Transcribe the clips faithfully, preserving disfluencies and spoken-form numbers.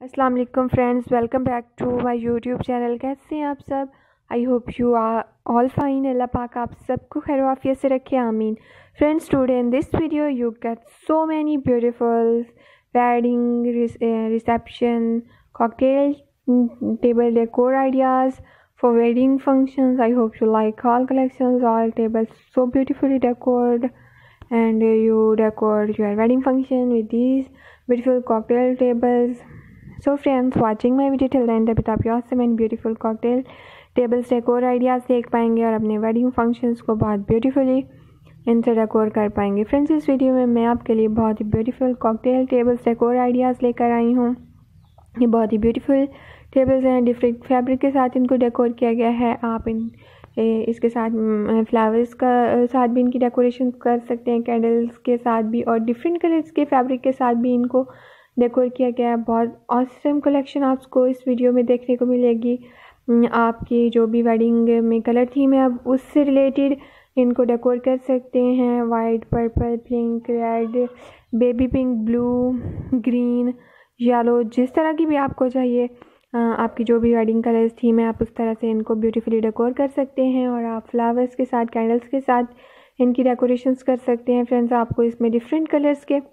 अस्सलाम वालेकुम friends, welcome back to my YouTube channel. कैसे हैं आप सब? I hope you are all fine. अल्लाह पाक आप सबको खैर आफियत से रखे, आमीन। Friends, today in this video you get so many beautiful wedding reception cocktail table decor ideas for wedding functions. I hope you like all collections, all tables so beautifully decorated, and you decorate your wedding function with these beautiful cocktail tables. So friends, watching my video till the end, तभी तो आप awesome and beautiful cocktail tables decor ideas देख पाएंगे और अपने wedding functions को बहुत beautifully इनसे डेकोर कर पाएंगे। फ्रेंड्स, इस वीडियो में मैं आपके लिए बहुत ही beautiful cocktail tables decor ideas लेकर आई हूँ। ये बहुत ही ब्यूटीफुल टेबल्स हैं, डिफरेंट फैब्रिक के साथ इनको डेकोर किया गया है। आप इन ए, इसके साथ फ्लावर्स का साथ भी इनकी डेकोरेशन कर सकते हैं, कैंडल्स के साथ भी, और डिफरेंट कलर्स के फैब्रिक के साथ भी इनको डेकोर किया गया है। बहुत ऑसम कलेक्शन आपको इस वीडियो में देखने को मिलेगी। आपकी जो भी वेडिंग में कलर थीम है, आप उससे रिलेटेड इनको डेकोर कर सकते हैं। White, purple, pink, red, baby pink, blue, green, yellow, जिस तरह की भी आपको चाहिए, आपकी जो भी वेडिंग कलर्स थीम है, आप उस तरह से इनको ब्यूटीफुली डेकोर कर सकते हैं। और आप फ्लावर्स के साथ, कैंडल्स के साथ इनकी डेकोरेशंस कर सकते हैं। फ्रेंड्स, आपको इसमें डिफरेंट कलर्स के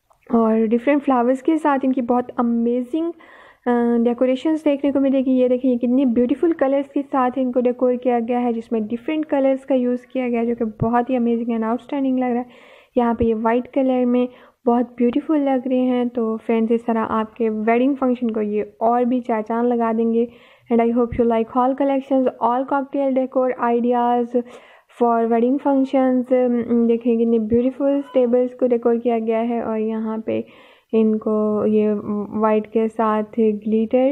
और डिफरेंट फ्लावर्स के साथ इनकी बहुत अमेजिंग डेकोरेशंस देखने को मिलेगी। ये देखिए कितनी ब्यूटीफुल कलर्स के साथ इनको डेकोर किया गया है, जिसमें डिफरेंट कलर्स का यूज़ किया गया है, जो कि बहुत ही अमेजिंग एंड आउटस्टैंडिंग लग रहा है। यहाँ पे ये वाइट कलर में बहुत ब्यूटीफुल लग रहे हैं। तो फ्रेंड्स, इस तरह आपके वेडिंग फंक्शन को ये और भी चार चांद लगा देंगे। And I hope you like all collections, all cocktail decor ideas for wedding functions. देखें कितने ब्यूटीफुल टेबल्स को डेकोर किया गया है, और यहाँ पे इनको ये वाइट के साथ ग्लिटर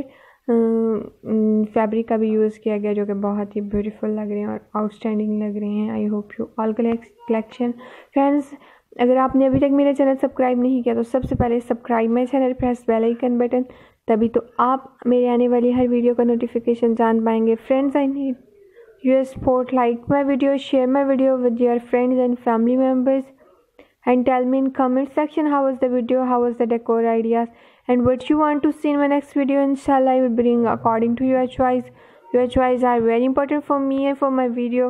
फैब्रिक का भी यूज़ किया गया, जो कि बहुत ही ब्यूटीफुल लग रहे हैं और आउटस्टैंडिंग लग रहे हैं। I hope you all collection. Friends, अगर आपने अभी तक मेरा चैनल सब्सक्राइब नहीं किया तो सबसे पहले subscribe my channel, press bell icon button, तभी तो आप मेरे आने वाली हर वीडियो का नोटिफिकेशन जान पाएंगे। Friends, I need your support. Like my video, share my video with your friends and family members, and tell me in comment section how was the video, how was the decor ideas, and what you want to see in my next video. Inshallah, I will bring according to your choice. Your choice are very important for me and for my video.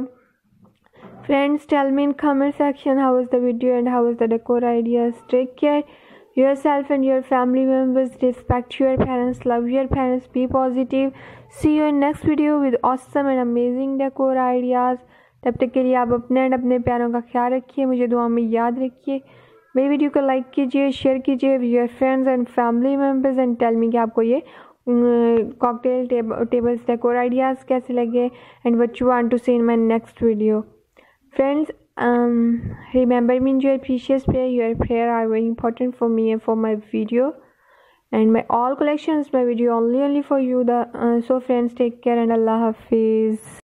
Friends, tell me in comment section how was the video and how was the decor ideas. Take care yourself and your family members. Respect your parents, love your parents, be positive. See you in next video with awesome and amazing decor ideas. तब तक के लिए आप अपने and अपने प्यारों का ख्याल रखिए, मुझे दुआ में याद रखिए। मेरी वीडियो को लाइक कीजिए, शेयर कीजिए with your friends and family members, and tell me कि आपको ये कॉकटेल टेबल्स डेकोर आइडियाज़ कैसे लगे, and what you want to see in my next video. Friends, um, remember me in your precious prayer. Your prayer are very important for me and for my video, and my all collections, my video only only for you. The uh, so friends, take care and Allah Hafiz.